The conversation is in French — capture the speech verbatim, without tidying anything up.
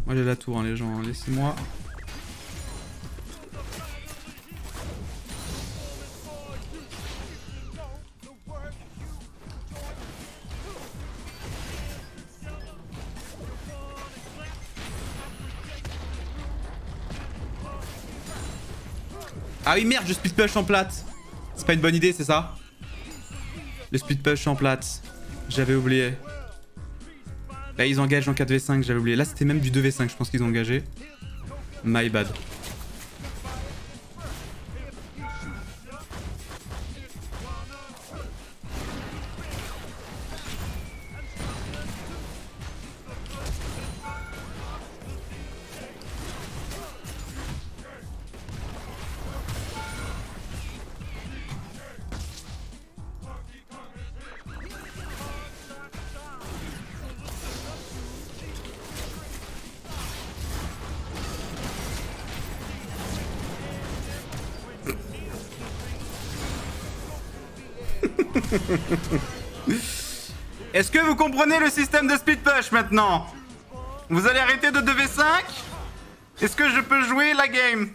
Moi j'ai la tour hein, les gens, hein. Laissez-moi. Ah oui merde, je split push en plate. C'est pas une bonne idée, c'est ça? Le split push en plate. J'avais oublié. Là ils engagent en quatre v cinq, j'avais oublié. Là c'était même du deux v cinq, je pense qu'ils ont engagé. My bad. Est-ce que vous comprenez le système de split push maintenant? Vous allez arrêter de deux v cinq? Est-ce que je peux jouer la game?